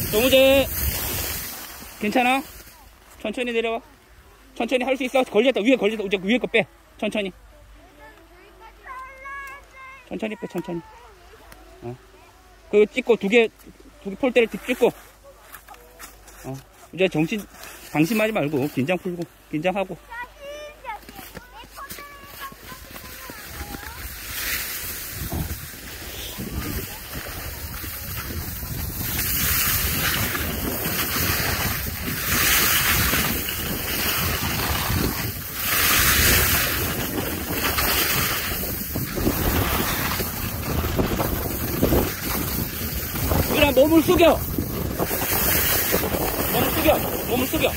정우재, 괜찮아? 천천히 내려와. 천천히 할 수 있어. 걸렸다. 위에 걸렸다. 이제 위에 거 빼. 천천히. 천천히 빼, 천천히. 그거 찍고 두 개 폴대를 찍고. 이제 정신, 방심하지 말고, 긴장 풀고, 긴장하고. 그냥 몸을 숙여. 몸을 숙여. 몸을 숙여.